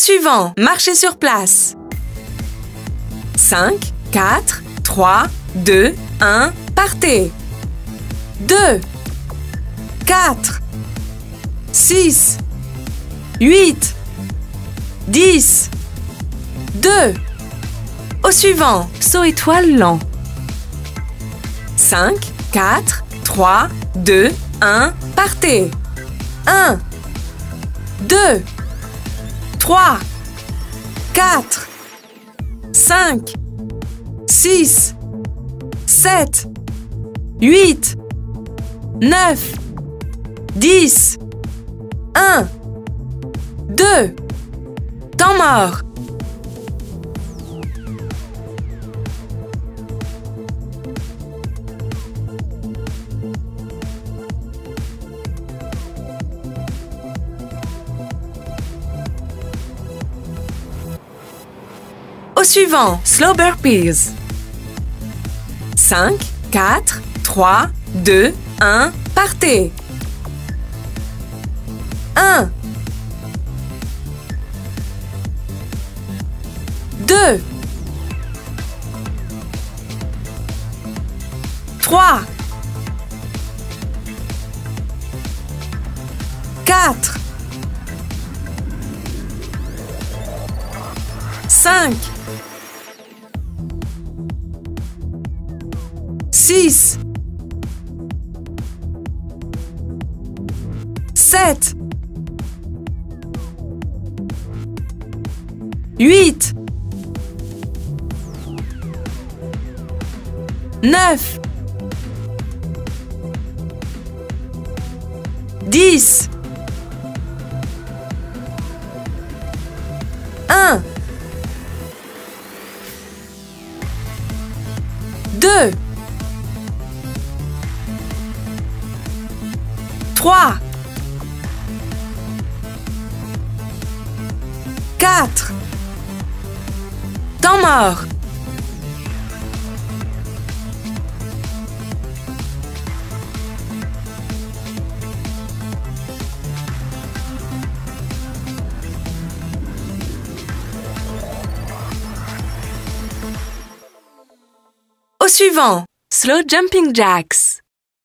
suivant, marchez sur place. 5, 4, 3, 2, 1, partez. 2, 4, 6, 8, 10, 2. Au suivant, saut étoile lent. 5, 4, 3, 2, 1, partez. 1, 2, 3, 4, 5, 6, 7, 8, 9, 10, 1, 2, temps mort. Au suivant, slow burpees. 5, 4, 3, 2, 1, partez. 1, 2, 3, 4, 5, 6, 7, 8, 9, 10, 1, 2, 3, 4, temps mort. Au suivant, slow jumping jacks.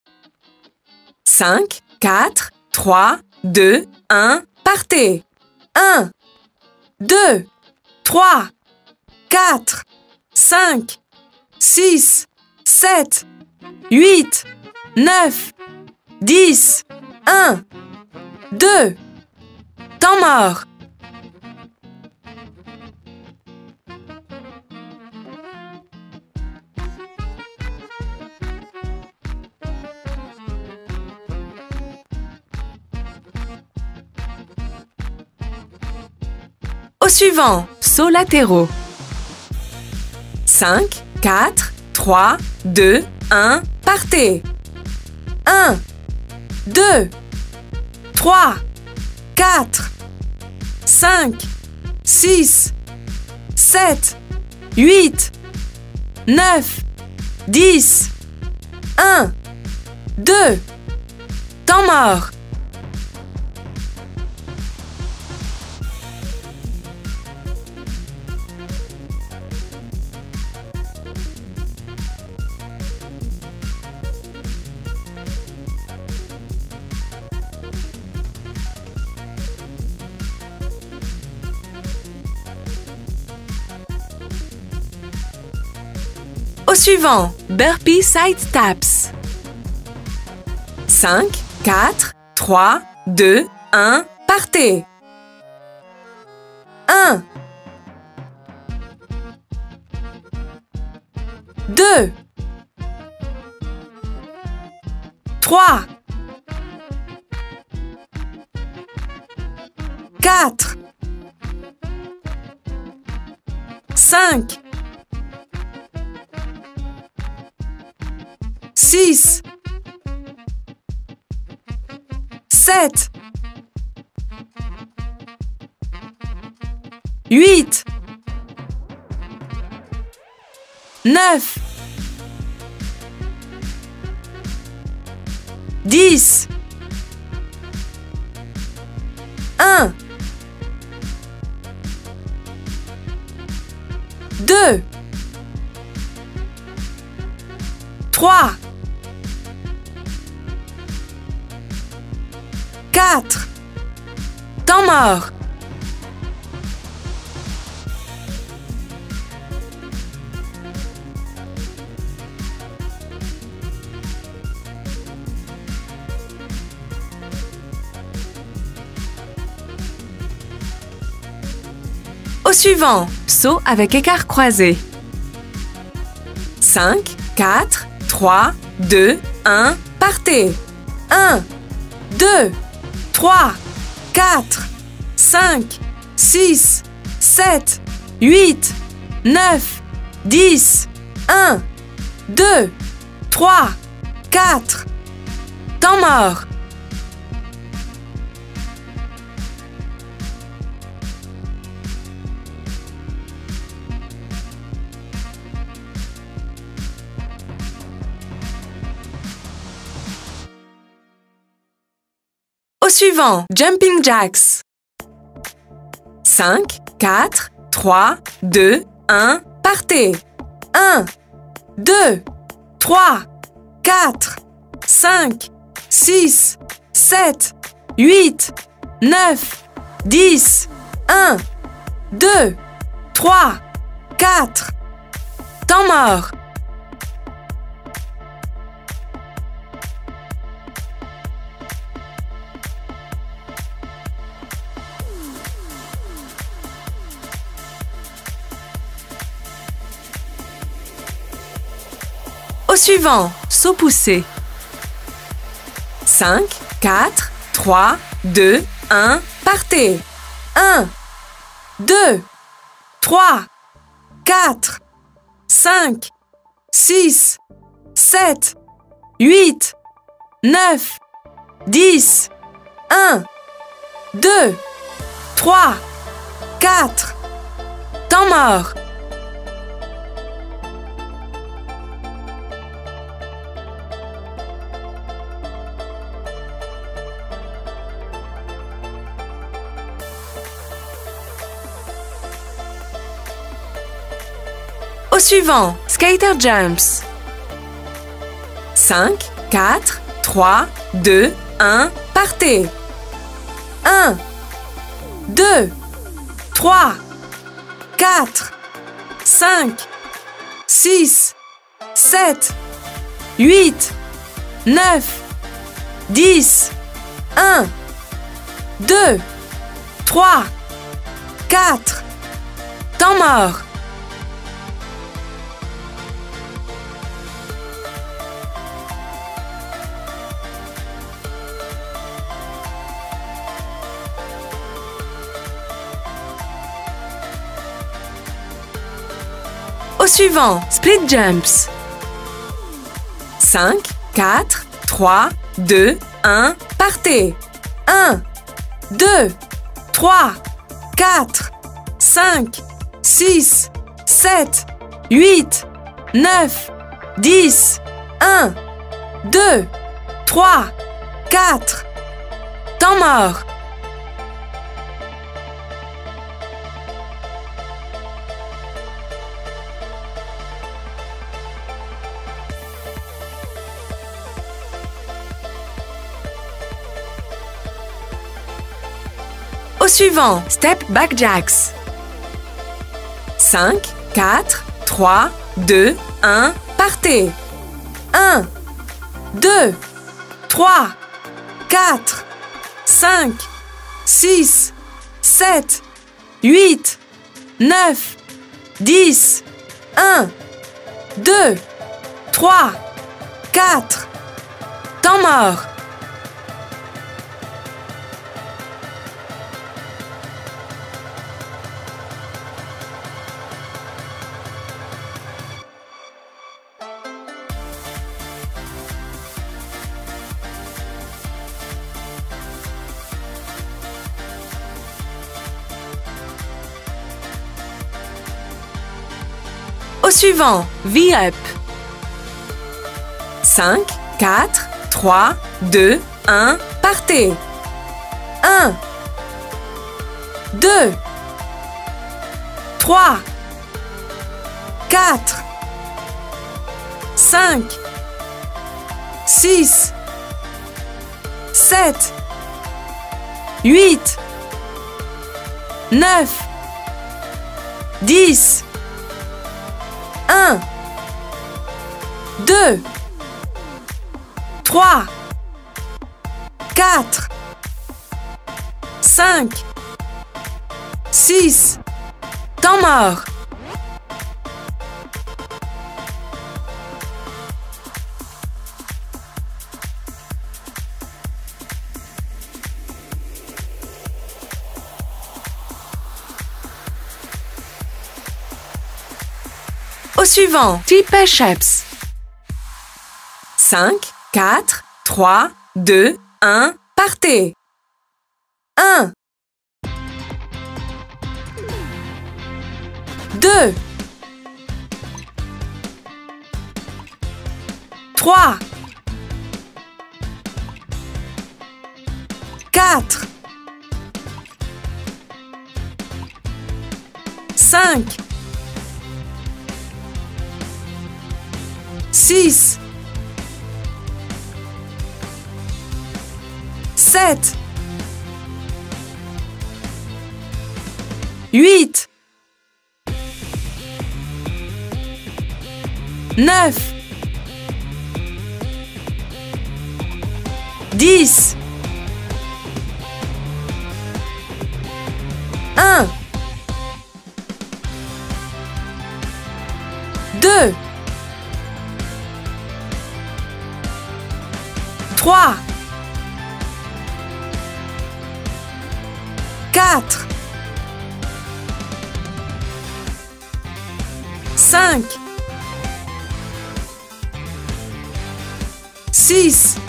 5, 4, 3, 2, 1, partez. 1, 2, 3, 4, 5, 6, 7, 8, 9, 10, 1, 2, temps mort. Au suivant, sauts latéraux. 5, 4, 3, 2, 1, partez. 1, 2, 3, 4, 5, 6, 7, 8, 9, 10, 1, 2, temps mort. Au suivant, burpee side taps. 5, 4, 3, 2, 1, partez. 1, 2, 3, 4, 5, 6, 7, 8, 9, 10, 1, 2, 3, 4. Temps mort. Au suivant, saut avec écart croisé. 5, 4, 3, 2, 1, partez. 1, 2, 3, 4, 5, 6, 7, 8, 9, 10, 1, 2, 3, 4. Temps mort. Au suivant, Jumping Jacks. 5, 4, 3, 2, 1, partez. 1, 2, 3, 4, 5, 6, 7, 8, 9, 10, 1, 2, 3, 4. Temps mort. Au suivant, saut poussé. 5, 4, 3, 2, 1, partez. 1, 2, 3, 4, 5, 6, 7, 8, 9, 10, 1, 2, 3, 4. Temps mort. Au suivant, Skater Jumps. 5, 4, 3, 2, 1, partez. 1, 2, 3, 4, 5, 6, 7, 8, 9, 10, 1, 2, 3, 4. Temps mort. Au suivant, Split Jumps. 5, 4, 3, 2, 1, partez. 1, 2, 3, 4, 5, 6, 7, 8, 9, 10, 1, 2, 3, 4. Temps mort. Au suivant, Step Back Jacks. 5, 4, 3, 2, 1, partez. 1, 2, 3, 4, 5, 6, 7, 8, 9, 10, 1, 2, 3, 4. Temps mort. Au suivant, V-Up. 5, 4, 3, 2, 1, partez. 1, 2, 3, 4, 5, 6, 7, 8, 9, 10, 1, 2, 3, 4, 5, 6, temps mort. Au suivant, 3 push-ups. 5, 4, 3, 2, 1, partez. 1, 2, 3, 4, 5, 6, 7, 8, 9, 10, 1, 2, 3, 4, 5, 6,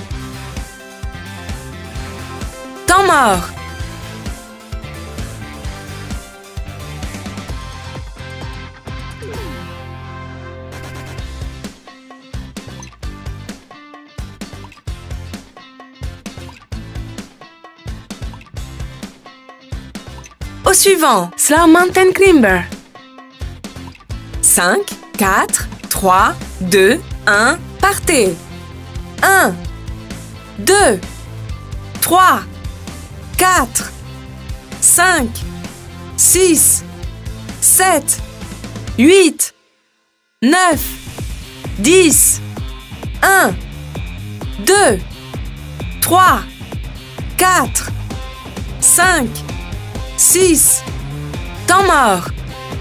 temps mort. Au suivant, Slow mountain climber. 5, 4, 3, 2, 1, partez. 1, 2, 3, 4, 5, 6, 7, 8, 9, 10, 1, 2, 3, 4, 5, 6, temps mort.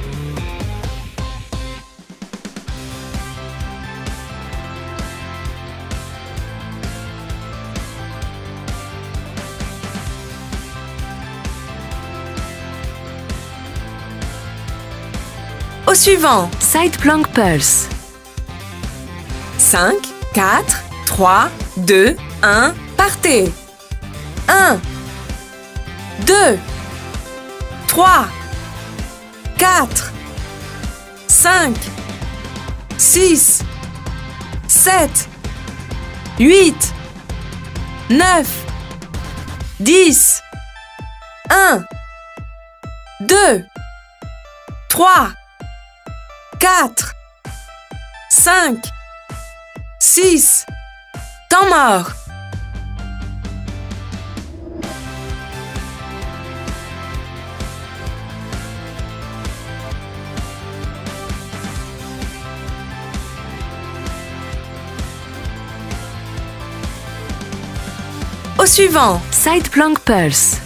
Au suivant, Side plank pulse. 5, 4, 3, 2, 1, partez. 1, 2, 3, 4, 5, 6, 7, 8, 9, 10, 1, 2, 3, 4, 5, 6, temps mort. Au suivant, Side plank pulse.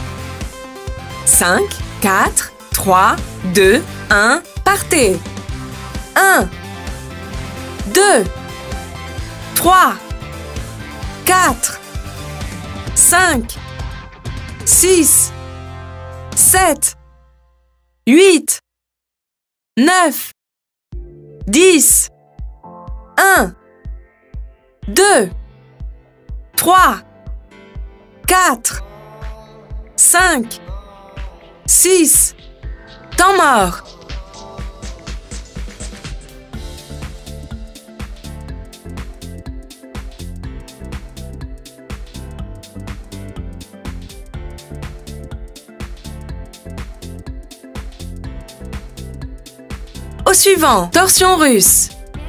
5, 4, 3, 2, 1, partez. 1, 2, 3, 4, 5, 6, 7, 8, 9, 10, 1, 2, 3, 4, 5, 6, temps mort. Au Au suivant, torsion russe.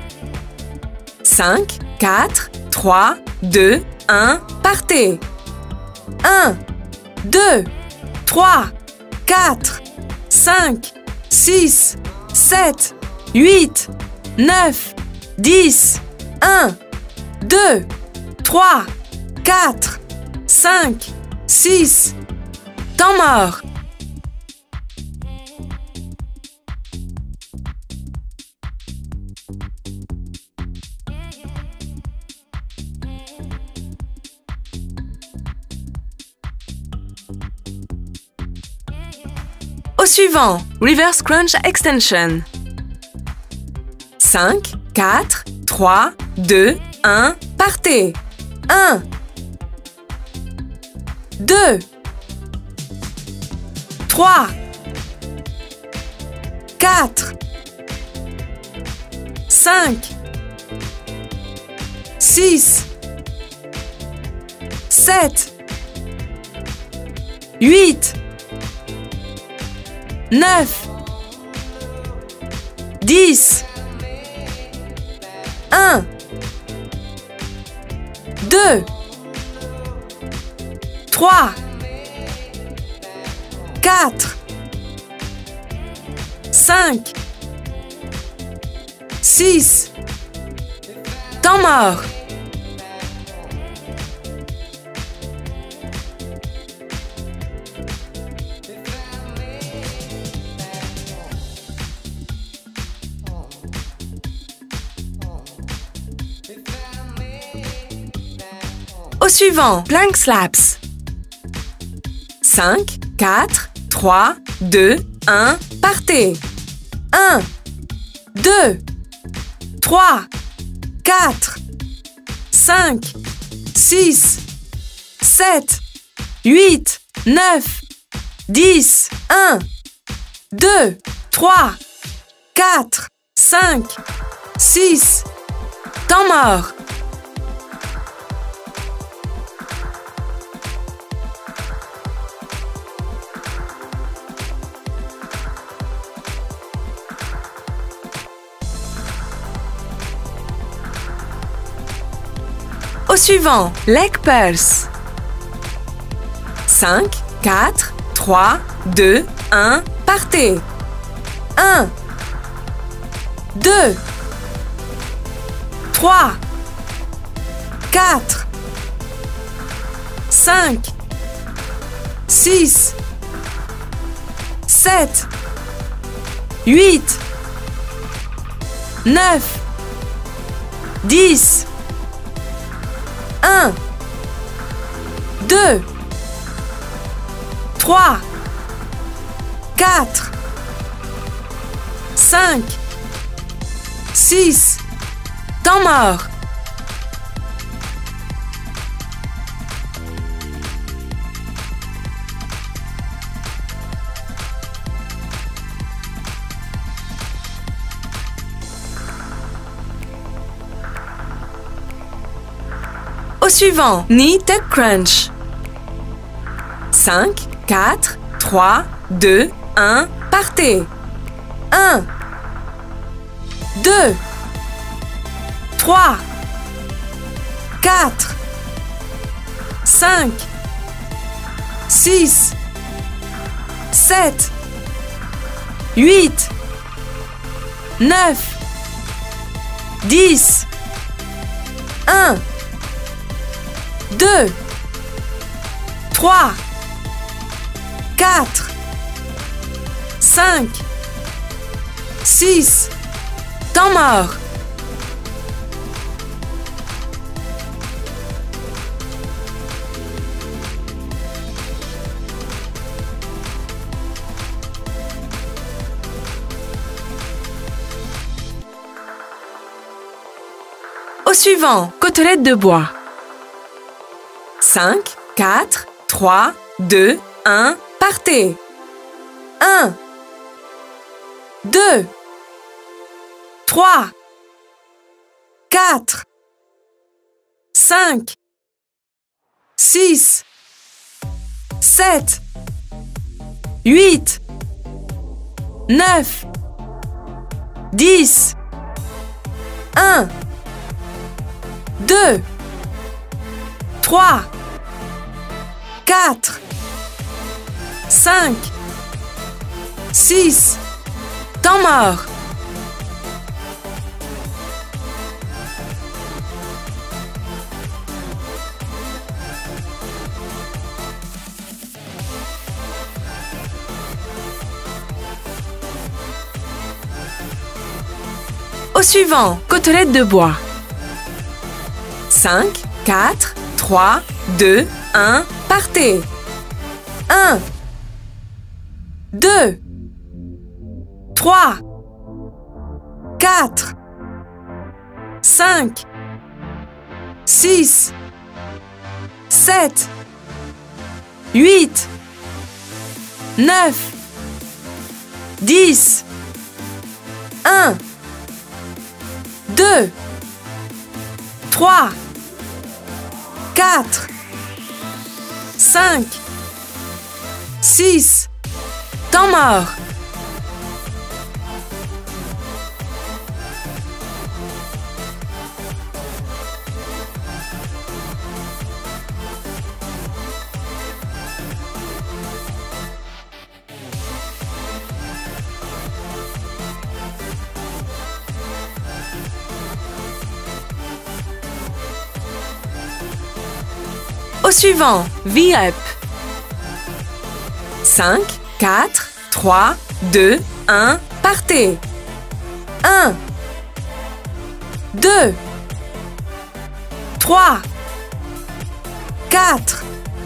5, 4, 3, 2, 1, partez. 1, 2, 3, 4, 5, 6, 7, 8, 9, 10, 1, 2, 3, 4, 5, 6. Temps mort. Au suivant, reverse crunch extension. 5, 4, 3, 2, 1, partez. 1, 2, 3, 4, 5, 6, 7, 8, 9, 10, 1, 2, 3, 4, 5, 6. Temps mort. Au suivant, plank slaps. 5, 4, 3, 2, 1, partez. 1, 2, 3, 4, 5, 6, 7, 8, 9, 10, 1, 2, 3, 4, 5, 6. Temps mort. Au suivant, leg pulse. 5, 4, 3, 2, 1, partez. 1, 2, 3, 4, 5, 6, 7, 8, 9, 10, 1, 2, 3, 4, 5, 6. Temps mort. Au suivant, knee tuck crunch. 5, 4, 3, 2, 1, partez. 1, 2, 3, 4, 5, 6, 7, 8, 9, 10, 1, 2, 3, 4, 5, 6. Temps mort. Au suivant, côtelette de bois. 5, 4, 3, 2, 1, partez. 1, 2, 3, 4, 5, 6, 7, 8, 9, 10, 1, 2, 3, 4, 5, 6, temps mort. Au suivant, côtelette de bois. 5, 4, 3, 2, 1, partez. 1, 2, 3, 4, 5, 6, 7, 8, 9, 10, 1, 2, 3, 4, 5, 6, temps mort. Au suivant, V-up. 5, 4, 3, 2, 1, partez. 1, 2, 3, 4,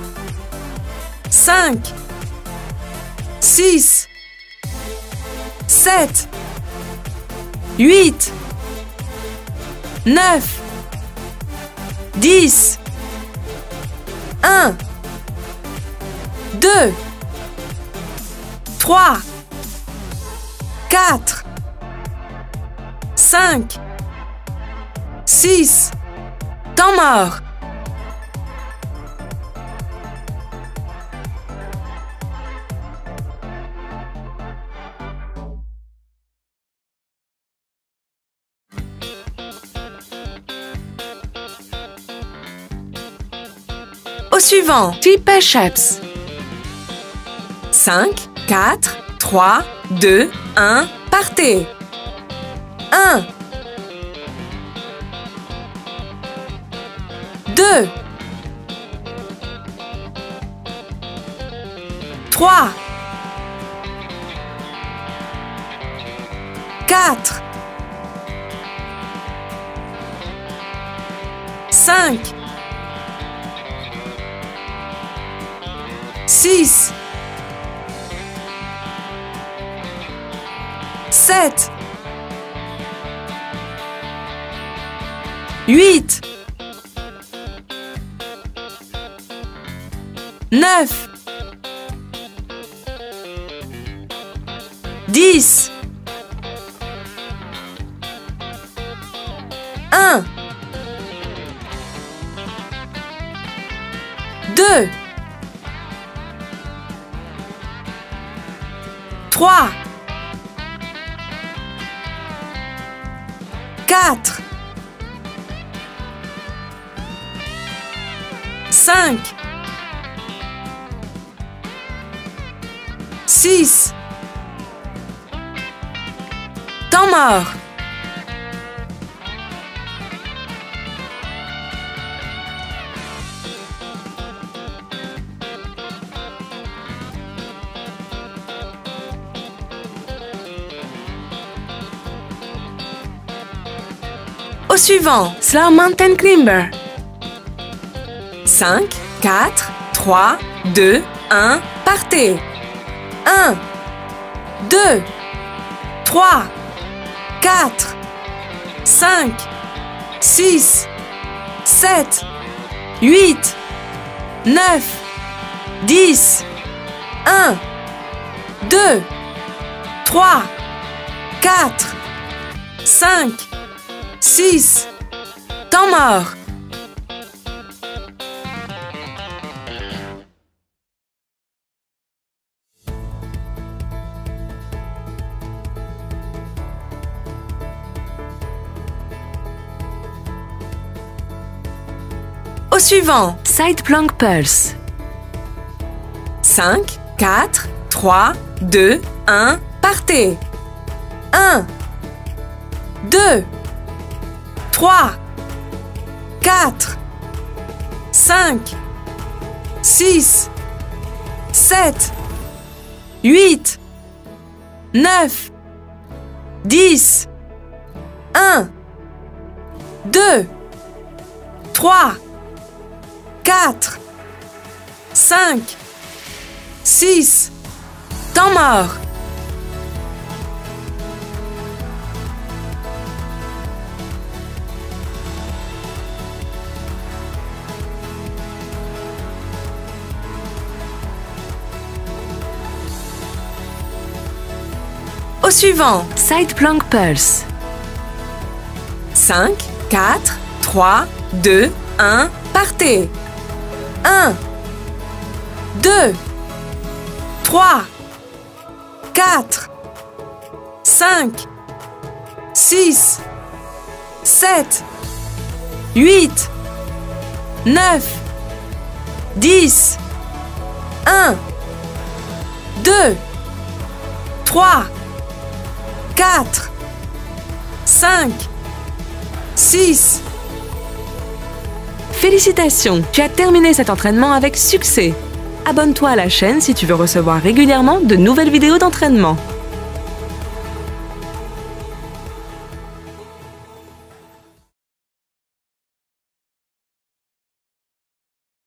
5, 6, 7, 8, 9, 10, 1, 2, 3, 4, 5, 6, temps mort. Au suivant, triple steps. 5, 4, 3, 2, 1, partez. 1, 2, 3, 4, 5, 6, 7, 8, 9, 10, 1, 2, 3, 4, 5, 6, temps mort. Au suivant, slow mountain climber. 5, 4, 3, 2, 1, partez. 1, 2, 3, 4, 5, 6, 7, 8, 9, 10, 1, 2, 3, 4, 5, 6, temps mort. suivant. Side plank pulse. 5, 4, 3, 2, 1, partez. 1, 2, 3, 4, 5, 6, 7, 8, 9, 10, 1, 2, 3, 4, 5, 6, temps mort. Au suivant. Side plank pulse. 5, 4, 3, 2, 1, partez. 1, 2, 3, 4, 5, 6, 7, 8, 9, 10, 1, 2, 3, 4, 5, 6. Félicitations, tu as terminé cet entraînement avec succès. Abonne-toi à la chaîne si tu veux recevoir régulièrement de nouvelles vidéos d'entraînement.